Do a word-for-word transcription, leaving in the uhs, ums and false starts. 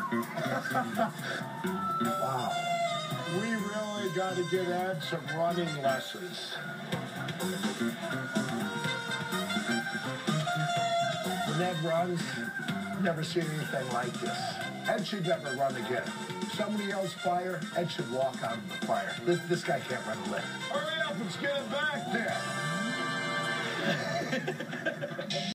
Wow. We really got to get Ed some running lessons. When Ed runs, never seen anything like this. Ed should never run again. Somebody yells fire, Ed should walk out of the fire. This, this guy can't run a lift. Hurry up, let's get him back there.